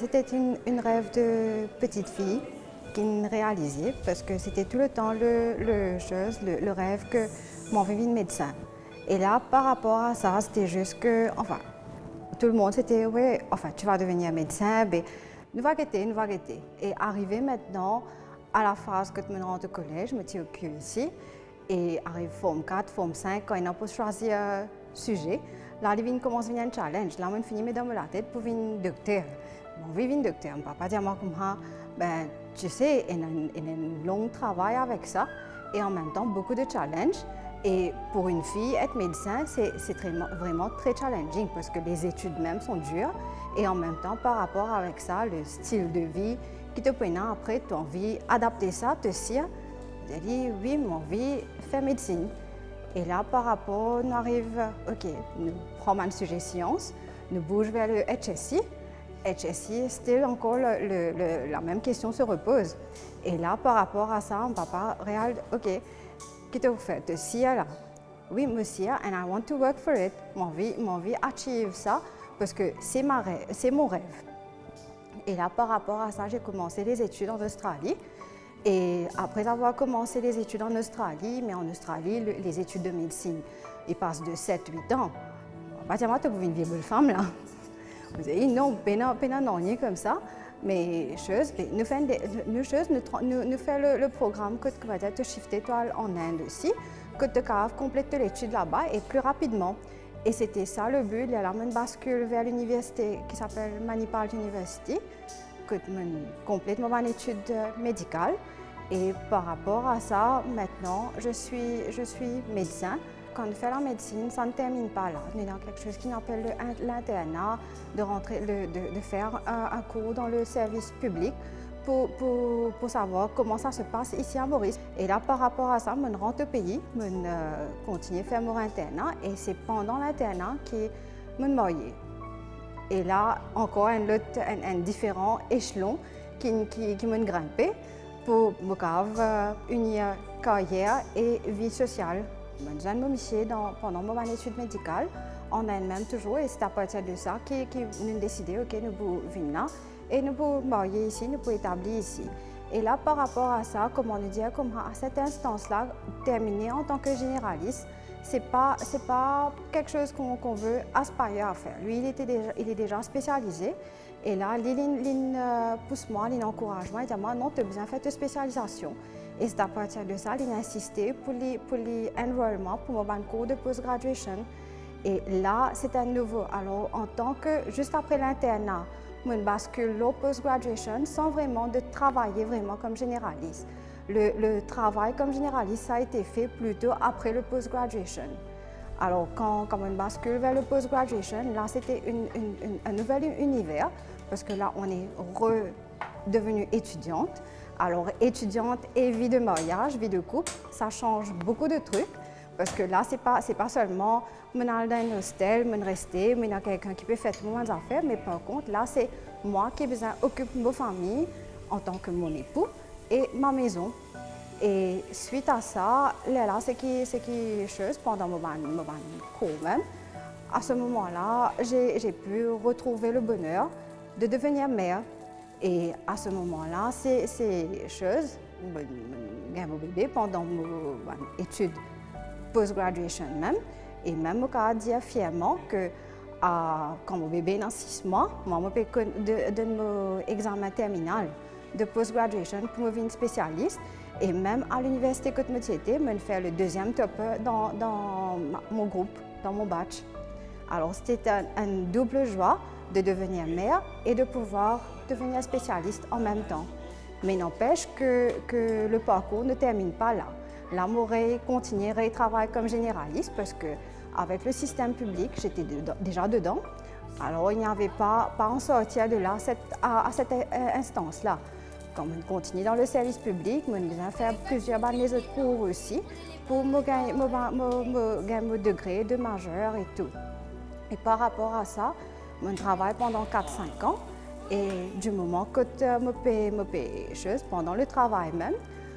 C'était une rêve de petite fille qui ne réalisait parce que c'était tout le temps le rêve que mon vie de médecin. Et là, par rapport à ça, c'était juste que, enfin, tout le monde c'était, oui, enfin, tu vas devenir médecin, mais nous va guetter, nous va guetter. Et arrivé maintenant à la phase que tu me rentres au collège, je me tiens au cul ici, et arrive forme 4, forme 5, quand il n'a pas choisi un sujet, là, il commence à venir un challenge. Là, on finit dans la tête pour venir docteur. Mon vie vient docteur, on pas dire moi comme ça, ben, tu sais, il y a un long travail avec ça, et en même temps, beaucoup de challenges. Et pour une fille, être médecin, c'est vraiment très challenging parce que les études même sont dures. Et en même temps, par rapport avec ça, le style de vie qui te prend après, tu as envie d'adapter ça, te dire, dit oui, mon envie faire médecine. Et là, par rapport, on arrive, ok, nous prenons un sujet science, nous bougeons vers le HSI. HSI, still encore la même question se repose. Et là, par rapport à ça, on papa réel, ok. Qui te fait de si là. Oui, monsieur, and I want to work for it. Mon vie achieve ça parce que c'est mon rêve. Et là, par rapport à ça, j'ai commencé les études en Australie. Et après avoir commencé les études en Australie, mais en Australie, les études de médecine, ils passent de 7-8 ans. Pas dire, tu es une vieille femme là. Vous avez dit non, non, ni comme ça. Mais nous faisons le programme que tu vas te shifter toi en Inde aussi, que tu vas compléter l'étude là-bas et plus rapidement. Et c'était ça le but. Il y a là une bascule vers l'université qui s'appelle Manipal University, que tu complètes mon étude médicale. Et par rapport à ça, maintenant, je suis médecin. Quand on fait la médecine, ça ne termine pas là. On est dans quelque chose qui appelle l'internat, de faire un cours dans le service public pour savoir comment ça se passe ici à Maurice. Et là, par rapport à ça, je rentre au pays, je continue à faire mon internat et c'est pendant l'internat que je me marie. Et là, encore un différent échelon qui me grimpé pour unir carrière et vie sociale. Je me pendant mon étude médicale, on a même toujours, et c'est à partir de ça qu'on a décidé, ok, nous pouvons venir là, et nous pouvons marier ici, nous pouvons établir ici. Et là, par rapport à ça, comme on dit, comme à cette instance-là, terminer en tant que généraliste, c'est pas quelque chose qu'on veut aspirer à faire. Lui, il est déjà spécialisé, et là, il pousse moi, il encourage moi, il dit moi, non, tu as besoin de faire ta spécialisation. Et c'est à partir de ça qu'il a insisté pour l'enrôlement, pour mon cours de post-graduation. Et là, c'est un nouveau. Alors, en tant que, juste après l'internat, je bascule au post-graduation sans vraiment de travailler vraiment comme généraliste. Le travail comme généraliste, ça a été fait plutôt après le post-graduation. Alors, quand on bascule vers le post-graduation, là, c'était un nouvel univers, parce que là, on est redevenue étudiante. Alors, étudiante et vie de mariage, vie de couple, ça change beaucoup de trucs. Parce que là, ce n'est pas seulement je aller dans un hostel, je rester, il y a quelqu'un qui peut faire tout mes affaires, mais par contre, là, c'est moi qui ai besoin d'occuper ma famille en tant que mon époux et ma maison. Et suite à ça, là, c'est quelque chose pendant mon cours même. À ce moment-là, j'ai pu retrouver le bonheur de devenir mère. Et à ce moment-là, c'est chose, j'ai mon bébé pendant mon étude post-graduation même. Et même, je peux dire fièrement que quand mon bébé est dans 6 mois, moi, je peux donner mon examen terminal de post-graduation pour devenir spécialiste. Et même à l'université que je me faire le deuxième top dans mon groupe, dans mon batch. Alors, c'était une double joie de devenir mère et de pouvoir devenir spécialiste en même temps. Mais n'empêche que le parcours ne termine pas là. Là, je continuerai à travailler comme généraliste parce qu'avec le système public, j'étais déjà dedans. Alors, il n'y avait pas en sortir de là à cette instance-là. Quand on continue dans le service public, on a fait plusieurs années de cours aussi pour me gagner mon degré de majeur et tout. Et par rapport à ça, je travaille pendant 4-5 ans et du moment que je me paye choses pendant le travail même,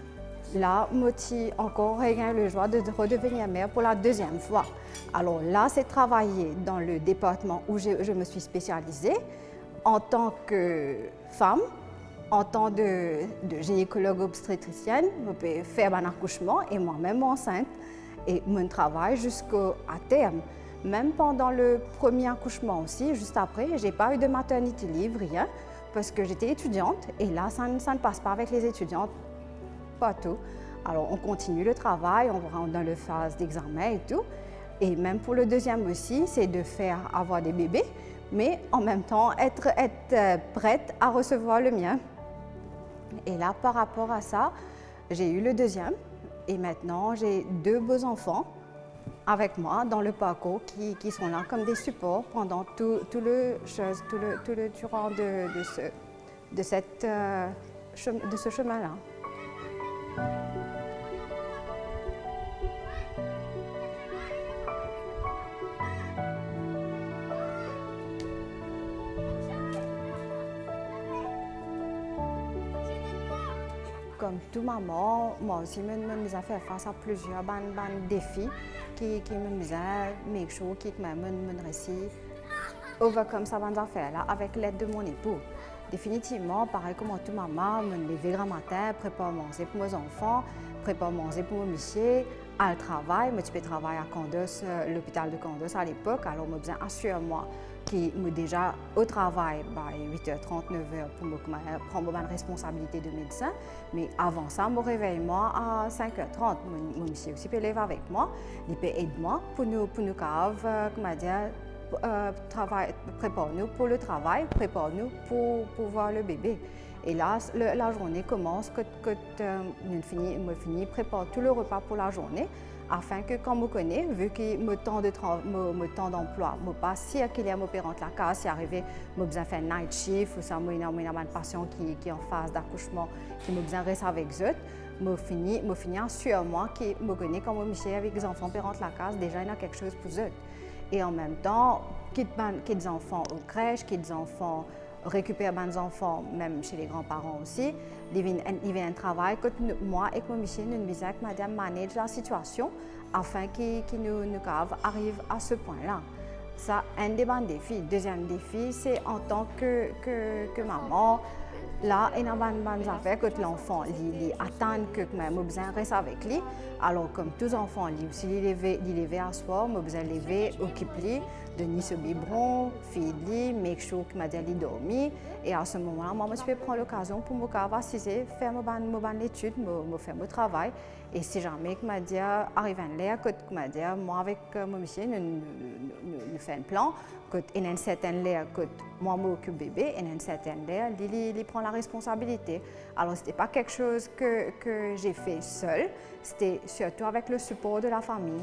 là, je encore le joie de redevenir mère pour la deuxième fois. Alors là, c'est travailler dans le département où je me suis spécialisée en tant que femme, en tant que gynécologue obstétricienne, je peux faire un accouchement et moi-même enceinte. Et mon travail jusqu'à terme. Même pendant le premier accouchement aussi, juste après, je n'ai pas eu de maternité libre, rien, parce que j'étais étudiante et là, ça ne passe pas avec les étudiantes, pas tout. Alors, on continue le travail, on rentre dans la phase d'examen et tout. Et même pour le deuxième aussi, c'est de faire avoir des bébés, mais en même temps, être prête à recevoir le mien. Et là, par rapport à ça, j'ai eu le deuxième et maintenant, j'ai 2 beaux enfants avec moi dans le parcours qui sont là comme des supports pendant tout le durant de ce chemin-là. Comme toute maman, moi aussi, je me fait face à plusieurs défis qui me make sure que je réussis overcome ça affaire-là avec l'aide de mon époux. Définitivement, pareil comme toute maman, je me lever grand matin, prépare manger pour mes enfants, prépare manger pour mon monsieur, à le travail. Je peux travailler à Candos, l'hôpital de Candos à l'époque, alors je besoin assurer-moi qui me déjà au travail 8h30, 9h pour me prendre ma responsabilité de médecin. Mais avant ça, je me réveille moi à 5h30. Mon monsieur aussi peut lever avec moi, il peut aider moi pour nous prépare-nous pour le travail, prépare-nous pour voir le bébé. Et là, la journée commence, je finis, prépare tout le repas pour la journée, afin que quand je connais, vu que mon temps d'emploi, je ne pas circuler mon père entre la case, si arrivé, je besoin faire night shift, ou ça, j'ai une patient qui est en phase d'accouchement, qui me besoin rester avec eux. Je finis sur moi, qui me connaît quand je suis avec les enfants père entre la case, déjà il y a quelque chose pour eux. Et en même temps, quitte des enfants aux crèches, quitte des enfants récupère des enfants, même chez les grands-parents aussi. Il vient un travail que moi et mon monsieur, nous disons que madame manage la situation afin que nous arrive à ce point-là. Ça, un des bons défis. Deuxième défi, c'est en tant que maman, là, il y a des affaires que l'enfant attend que je besoin reste avec lui. Alors, comme tous les enfants, si il lever à soir, je besoin lever, occuper de ce biberon, filer, make sure que je dormi. Et à ce moment-là, moi, je peux prendre l'occasion pour me assiser, faire mes études, faire mon travail. Et si jamais je me arrive à l'air, moi avec mon monsieur, nous faisons un plan, il y a un certain l'air que moi je m'occupe du bébé, et il y a un certain l'air, il prend la responsabilité. Alors, ce n'était pas quelque chose que j'ai fait seule, c'était surtout avec le support de la famille.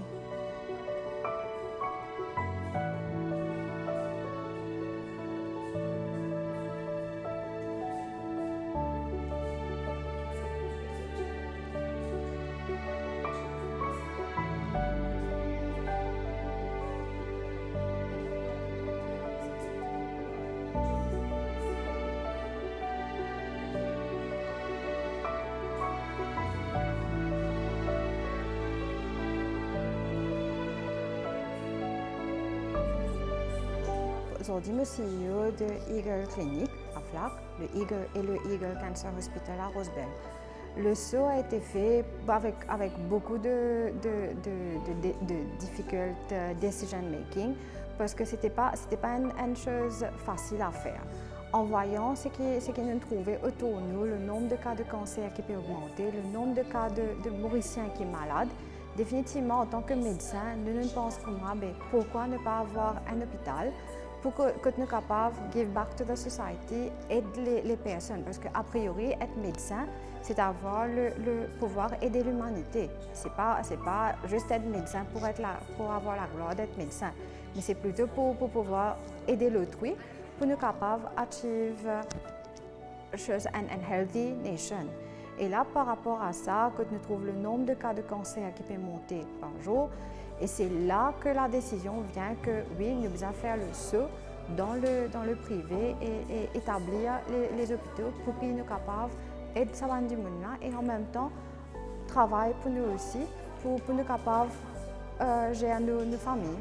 Aujourd'hui, je suis CEO de Eagle Clinic à Flac, le Eagle et le Eagle Cancer Hospital à Rosebel. Le saut a été fait avec beaucoup de difficultés decision making parce que c'était pas une chose facile à faire. En voyant ce que nous trouvons autour de nous, le nombre de cas de cancer qui peut augmenter, le nombre de cas de Mauriciens qui sont malades, définitivement, en tant que médecin, nous ne pensons pas pourquoi ne pas avoir un hôpital pour que nous soyons capables de give back to the society, aider les personnes. Parce qu'a priori, être médecin, c'est avoir le pouvoir aider l'humanité. Ce n'est pas juste être médecin pour avoir la gloire d'être médecin, mais c'est plutôt pour pouvoir aider l'autrui, pour nous capables d'achieve une healthy nation. Et là, par rapport à ça, que nous trouvons le nombre de cas de cancer qui peut monter par jour, et c'est là que la décision vient que oui, nous devons faire le saut dans le privé et établir les hôpitaux pour qu'ils soient capables d'aider ce monde-là et en même temps travailler pour nous aussi, pour nous capables de gérer nos familles.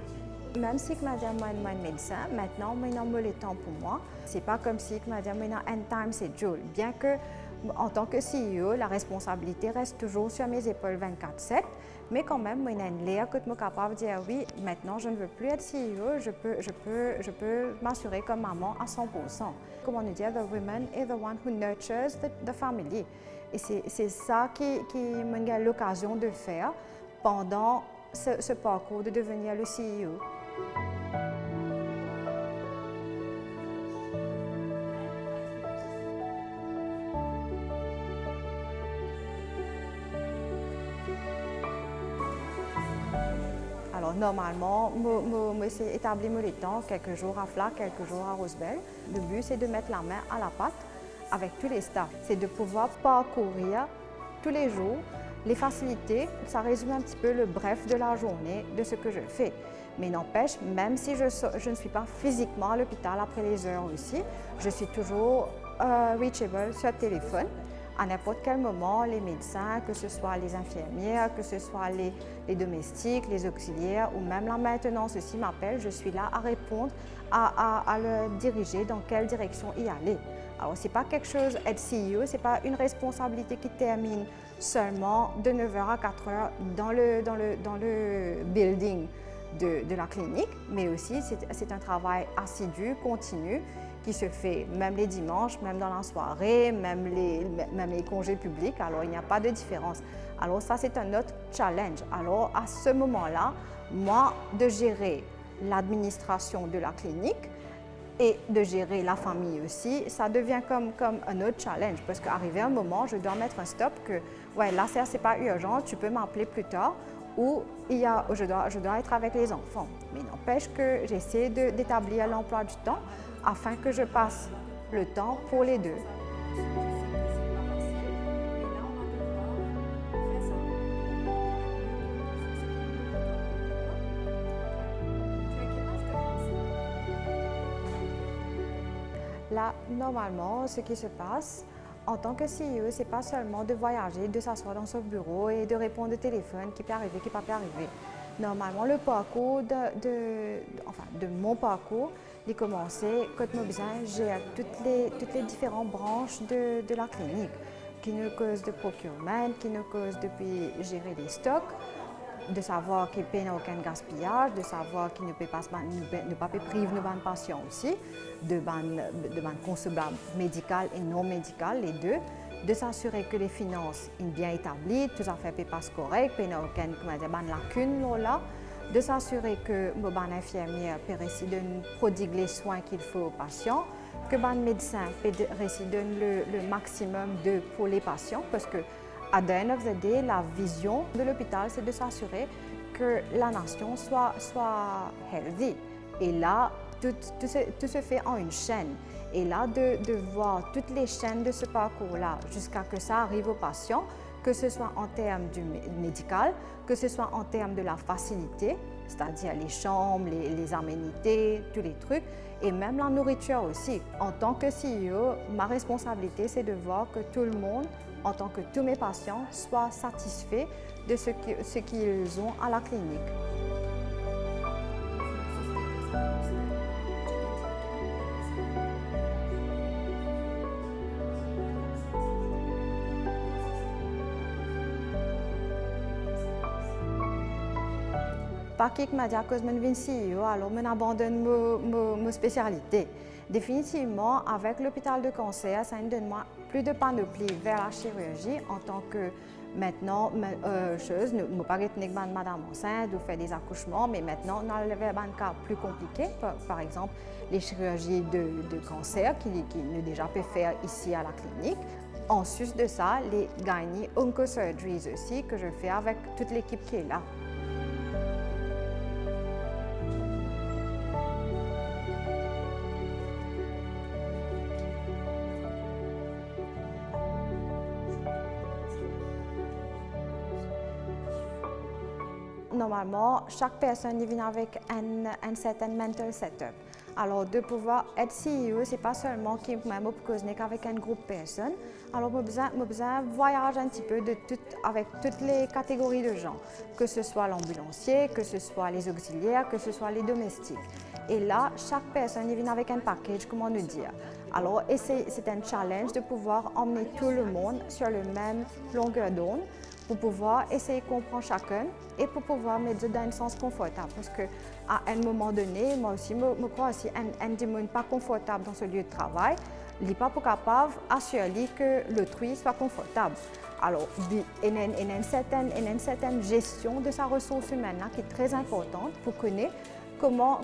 même si que madame moi médecin, maintenant moi le temps pour moi. C'est pas comme si que madame moi end time c'est Joule. Bien que en tant que CEO, la responsabilité reste toujours sur mes épaules 24/7, mais quand même moi une l'air que je suis capable de dire oui, maintenant je ne veux plus être CEO, je peux m'assurer comme maman à 100%. Comment nous dire, the woman is the one who nurtures the family. Et c'est ça qui m'a eu l'occasion de faire pendant ce parcours de devenir le CEO. Alors normalement, c'est établir le temps, quelques jours à Flac, quelques jours à Rosebel. Le but c'est de mettre la main à la pâte avec tous les staffs. C'est de pouvoir parcourir tous les jours les facilités. Ça résume un petit peu le bref de la journée de ce que je fais. Mais n'empêche, même si je ne suis pas physiquement à l'hôpital après les heures aussi, je suis toujours reachable sur le téléphone. À n'importe quel moment, les médecins, que ce soit les infirmières, que ce soit les domestiques, les auxiliaires ou même la maintenance aussi m'appellent, je suis là à répondre, à le diriger dans quelle direction y aller. Alors, ce n'est pas quelque chose, être CEO, ce n'est pas une responsabilité qui termine seulement de 9h à 4h dans le building de la clinique, mais aussi c'est un travail assidu, continu, qui se fait même les dimanches, même dans la soirée, même les congés publics. Alors, il n'y a pas de différence. Alors, ça, c'est un autre challenge. Alors, à ce moment-là, moi, de gérer l'administration de la clinique et de gérer la famille aussi, ça devient comme un autre challenge. Parce qu'arrivé un moment, je dois mettre un stop que, ouais, là, c'est pas urgent, tu peux m'appeler plus tard. Ou je dois être avec les enfants. Mais n'empêche que j'essaie d'établir l'emploi du temps afin que je passe le temps pour les deux. Là, normalement, ce qui se passe, en tant que CEO, ce n'est pas seulement de voyager, de s'asseoir dans son bureau et de répondre au téléphone qui peut arriver, qui ne peut pas arriver. Normalement, le parcours de mon parcours, il commençait quand j'ai toutes les différentes branches de la clinique, qui nous causent de procurement, qui nous causent depuis gérer les stocks, de savoir qu'il n'y a aucun gaspillage, de savoir qu'il ne peut pas priver nos patients aussi, de consommables médicales et non médicales, les deux, de s'assurer que les finances sont bien établies, tout ça fait passe correct, qu'il n'y a aucune lacune là, de s'assurer que les infirmières peuvent prodiguer les soins qu'il faut aux patients, que les médecins peuvent donner le maximum pour les patients, parce que à the end of the day, la vision de l'hôpital, c'est de s'assurer que la nation soit healthy. Et là, tout se fait en une chaîne. Et là, de voir toutes les chaînes de ce parcours-là jusqu'à que ça arrive aux patients, que ce soit en termes du médical, que ce soit en termes de la facilité, c'est-à-dire les chambres, les aménités, tous les trucs, et même la nourriture aussi. En tant que CEO, ma responsabilité, c'est de voir que tout le monde, en tant que tous mes patients, soient satisfaits de ce qu'ils ont à la clinique. Pas qui m'a dit à cause de mon CEO, alors je abandonne ma spécialité. Définitivement, avec l'hôpital de cancer, ça me donne plus de panoplie vers la chirurgie en tant que maintenant, chose, nous ne pas madame enceinte ou faire des accouchements, mais maintenant, on a des cas plus compliqués, par exemple les chirurgies de cancer qui nous déjà peut faire ici à la clinique. En sus de ça, les gynae oncosurgeries aussi que je fais avec toute l'équipe qui est là. Normalement, chaque personne vient avec un certain mental setup. Alors, de pouvoir être CEO, ce n'est pas seulement qui même causer avec un groupe de personnes. Alors, je besoin voyager un petit peu avec toutes les catégories de gens, que ce soit l'ambulancier, que ce soit les auxiliaires, que ce soit les domestiques. Et là, chaque personne vient avec un package, comment nous dire. Alors, c'est un challenge de pouvoir emmener tout le monde sur le même longueur d'onde pour pouvoir essayer de comprendre chacun et pour pouvoir mettre dans un sens confortable. Parce qu'à un moment donné, moi aussi, je crois aussi un monde pas confortable dans ce lieu de travail, il n'est pas capable d'assurer que l'autrui soit confortable. Alors, il y a une certaine gestion de sa ressource humaine là, qui est très importante pour connaître comment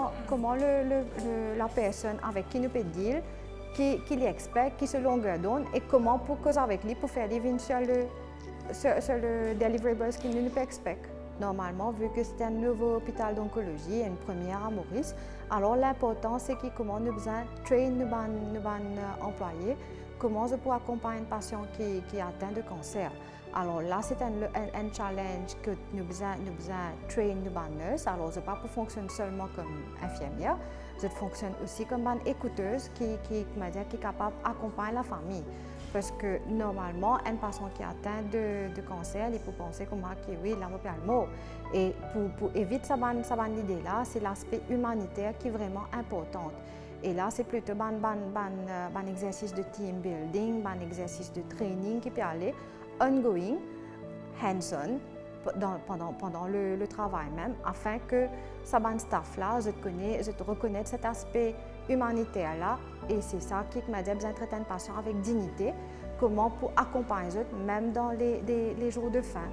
la personne avec qui nous peut dire, qui est expert, qui se longueur d'onde et comment pour causer avec lui pour faire vivre sur le deliverables qu'il ne peut expect. Normalement, vu que c'est un nouveau hôpital d'oncologie, une première à Maurice, alors l'important c'est comment nous besoin train nos employés, comment je peux accompagner un patient qui est atteint de cancer. Alors là, c'est un challenge que nous besoin train nos nurses. Alors, je ne pas pour fonctionner seulement comme infirmière, je fonctionne aussi comme une écouteuse qui est capable d'accompagner la famille. Parce que normalement, un patient qui est atteint de cancer, il peut penser comme oui, là, on le mot. Et pour éviter cette idée-là, c'est l'aspect humanitaire qui est vraiment important. Et là, c'est plutôt un exercice de team building, un exercice de training qui peut aller ongoing, hands-on, pendant le travail même, afin que ça staff-là, je reconnais cet aspect humanitaire-là, et c'est ça qui m'a dit besoin de traiter un patient avec dignité, comment pour accompagner eux, même dans les jours de faim.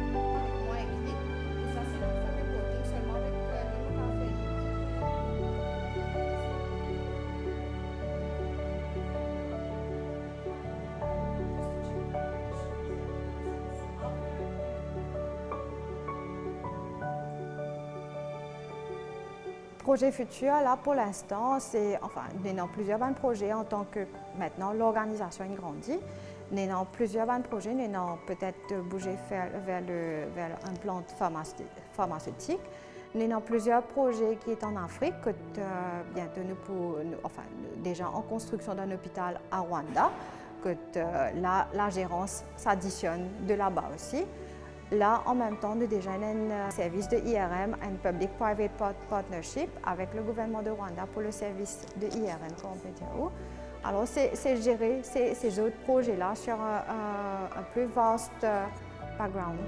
Projet futur, là pour l'instant, nous avons plusieurs projets en tant que maintenant l'organisation grandit. Nous avons plusieurs projets, nous avons peut-être bougé vers un plan pharmaceutique. Nous avons plusieurs projets qui sont en Afrique, que bientôt déjà en construction d'un hôpital à Rwanda, que la gérance s'additionne de là-bas aussi. Là, en même temps, nous déjà un service de IRM, un Public-Private Partnership avec le gouvernement de Rwanda pour le service de IRM, comme on peut dire. Alors, c'est gérer ces autres projets-là sur un plus vaste background.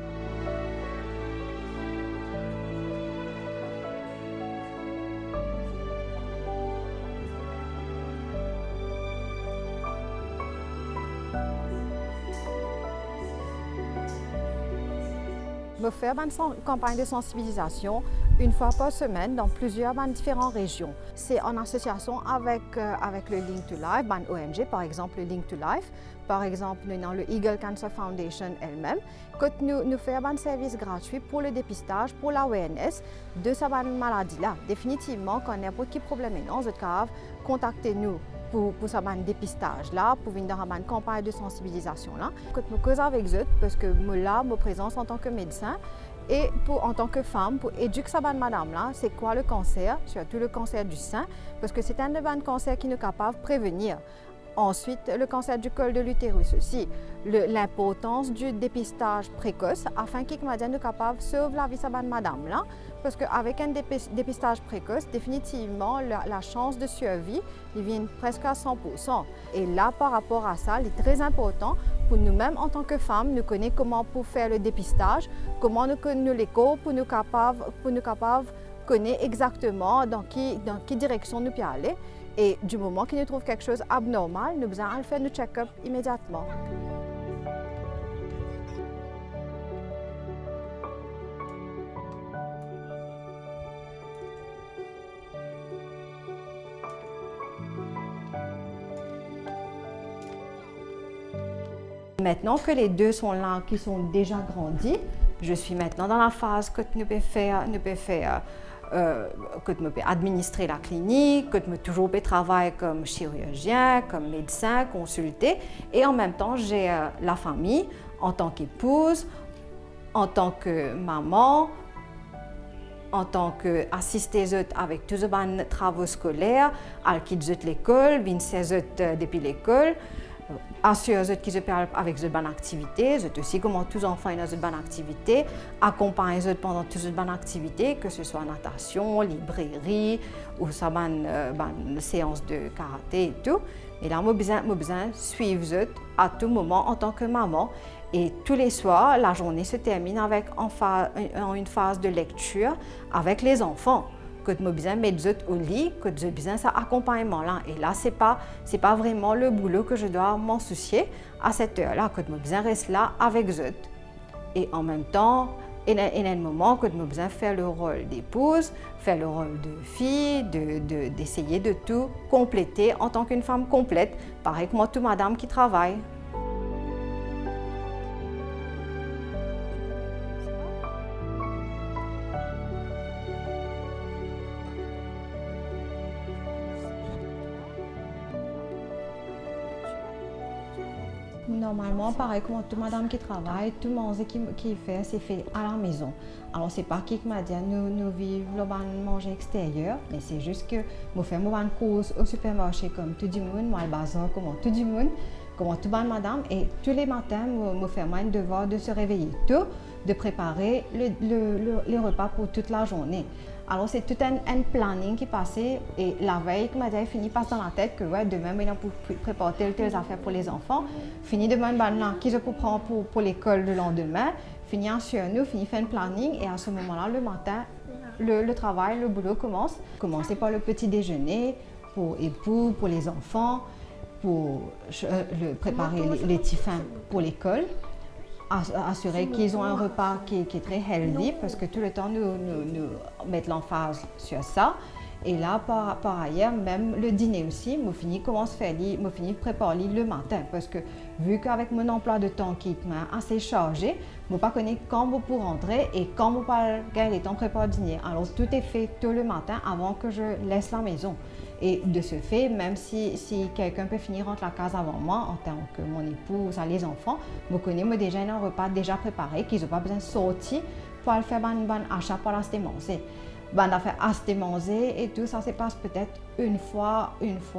Je fais une campagne de sensibilisation une fois par semaine dans plusieurs différentes régions. C'est en association avec le Link to Life, une ONG, par exemple le Link to Life, par exemple dans le Eagle Cancer Foundation elle-même, que nous faisons un service gratuit pour le dépistage, pour l'awareness de cette maladie-là. Définitivement, quand n'importe quel problème est dans votre cas, contactez-nous pour ce dépistage là, pour venir dans une campagne de sensibilisation là. Quand je cause avec eux, parce que là, ma présence en tant que médecin et en tant que femme, pour éduquer cette madame là, c'est quoi le cancer, surtout le cancer du sein, parce que c'est un cancer qui est capable de prévenir. Ensuite, le cancer du col de l'utérus aussi, l'importance du dépistage précoce afin qu'il soit capable de sauver la vie de cette madame là, parce qu'avec un dépistage précoce, définitivement, la chance de survie vient presque à 100%. Et là, par rapport à ça, il est très important pour nous-mêmes en tant que femmes, nous connaître comment pour faire le dépistage, comment nous connaître l'écho pour nous capables connaître exactement dans quelle direction nous pouvons aller. Et du moment qu'il nous trouve quelque chose d'abnormal, nous devons le faire le check-up immédiatement. Maintenant que les deux sont là, qui sont déjà grandis, je suis maintenant dans la phase que nous pouvons faire, que je peux administrer la clinique, que je peux toujours travailler comme chirurgien, comme médecin, consulter. Et en même temps, j'ai la famille en tant qu'épouse, en tant que maman, en tant qu'assister avec tous les travaux scolaires, à quitter l'école, venir depuis l'école, assurer qu'ils parlent avec une bonne activité, aussi comment tous les enfants ont une bonne activité, accompagner pendant toutes les bonnes activités, que ce soit natation, librairie ou une séance de karaté et tout. Et là, j'ai besoin de suivre à tout moment en tant que maman. Et tous les soirs, la journée se termine avec une phase de lecture avec les enfants. Que j'ai besoin de mettre au lit, que j'ai besoin de cet accompagnement-là. Et là, ce n'est pas vraiment le boulot que je dois m'en soucier à cette heure-là, que j'ai besoin de rester là avec eux. Et en même temps, il y a un moment que j'ai besoin de faire le rôle d'épouse, faire le rôle de fille, d'essayer de tout compléter en tant qu'une femme complète, pareil que moi, toute madame qui travaille. Normalement, pareil comme toute madame qui travaille, tout le monde qui fait, c'est fait à la maison. Alors, c'est pas qui m'a dit nous vivons manger extérieur, mais c'est juste que nous faisons une course au supermarché comme tout le monde, moi, le bazar comme tout le monde, comme toute madame. Et tous les matins, nous faisons un devoir de se réveiller tôt, de préparer les repas pour toute la journée. Alors, c'est tout un planning qui passait et la veille, comme je fini passe dans la tête que ouais, demain, maintenant, pour préparer telles affaires pour les enfants, fini demain, qui je peux prendre pour l'école le lendemain, fini sur nous, fini faire un planning et à ce moment-là, le matin, le travail, le boulot commence. Commencer par le petit déjeuner pour époux, pour les enfants, pour préparer les petits fins pour l'école. Assurer qu'ils ont un repas qui est très healthy parce que tout le temps nous mettons l'emphase sur ça. Et là, par ailleurs, même le dîner aussi, je finis préparer le matin parce que vu qu'avec mon emploi de temps qui est assez chargé, je ne sais pas quand je peux rentrer et quand je peux gagner le temps de préparer le dîner. Alors tout est fait tôt le matin avant que je laisse la maison. Et de ce fait, même si quelqu'un peut finir entre la case avant moi, en tant que mon épouse ou les enfants, je connais déjà un repas déjà préparé, qu'ils n'ont pas besoin de sortir pour aller faire un achat pour l'acheter manger. Faire acheter manger et tout ça se passe peut-être une fois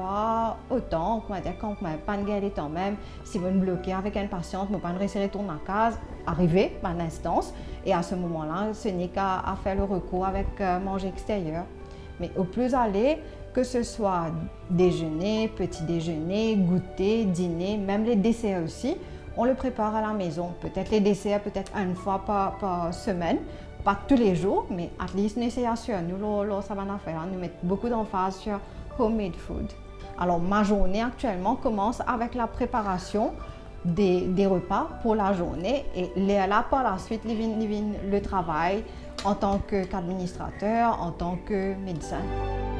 autant, quand je n'ai pas de temps même, si je me bloquer avec une patiente, je ne peux pas rester retourner à la case, arriver à l'instance, et à ce moment-là, ce n'est qu'à faire le recours avec manger extérieur. Mais au plus aller, que ce soit déjeuner, petit déjeuner, goûter, dîner, même les desserts aussi, on le prépare à la maison. Peut-être les desserts, peut-être une fois par semaine, pas tous les jours, mais at least nous essayons sur nous, ça va faire. Nous mettons beaucoup d'emphase sur homemade food. Alors ma journée actuellement commence avec la préparation des repas pour la journée et là par la suite, le travail en tant qu'administrateur, en tant que médecin.